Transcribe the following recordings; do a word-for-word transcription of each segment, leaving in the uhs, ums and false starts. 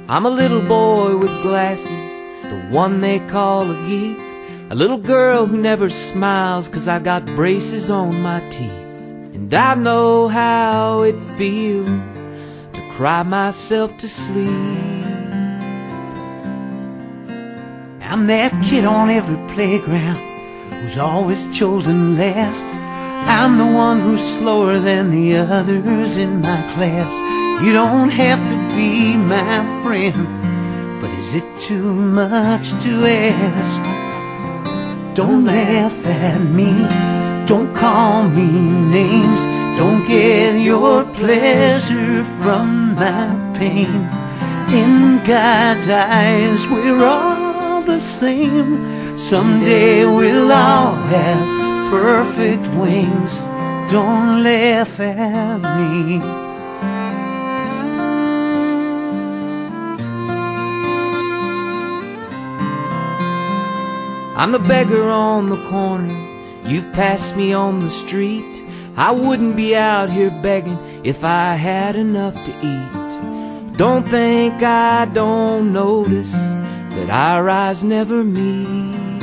I'm a little boy with glasses, the one they call a geek. A little girl who never smiles 'cause I got braces on my teeth. And I know how it feels to cry myself to sleep. I'm that kid on every playground who's always chosen last. I'm the one who's slower than the others in my class. You don't have to be my friend, but is it too much to ask? Don't laugh at me, don't call me names, don't get your pleasure from my pain. In God's eyes we're all the same. Someday we'll all have perfect wings. Don't laugh at me. I'm the beggar on the corner, you've passed me on the street. I wouldn't be out here begging if I had enough to eat. Don't think I don't notice that our eyes never meet.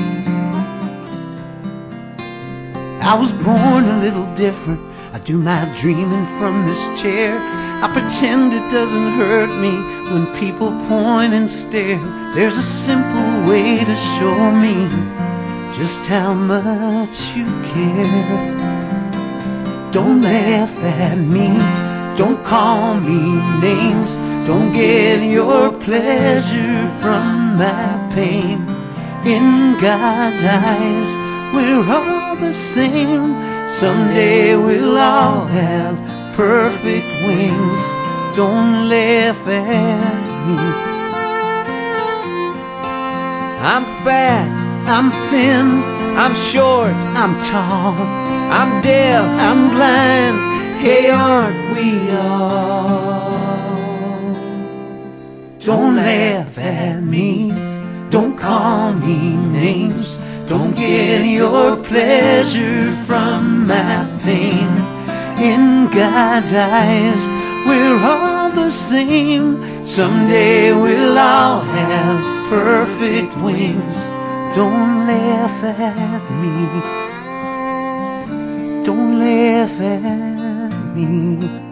I was born a little different, I do my dreaming from this chair. I pretend it doesn't hurt me when people point and stare. There's a simple way to show me just how much you care. Don't laugh at me, don't call me names, don't get your pleasure from my pain. In God's eyes we're all the same. Someday we'll all have perfect wings. Don't laugh at me. I'm fat, I'm thin, I'm short, I'm tall, I'm deaf, I'm blind. hey, aren't we all? Don't laugh at me, don't call me names, don't get your pleasure from my pain. In God's eyes we're all the same. Someday we'll all have perfect wings. Don't laugh at me, don't laugh at me.